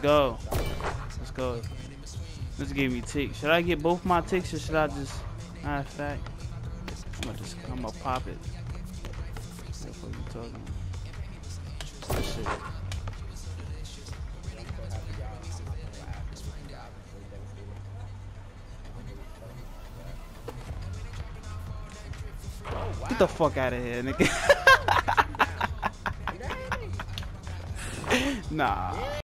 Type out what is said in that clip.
go. Let's go. This gave me ticks. Should I get both my ticks or should I just... Matter of fact, I'm gonna pop it. What the fuck you talking about? That shit. Get the fuck out of here, nigga. Nah.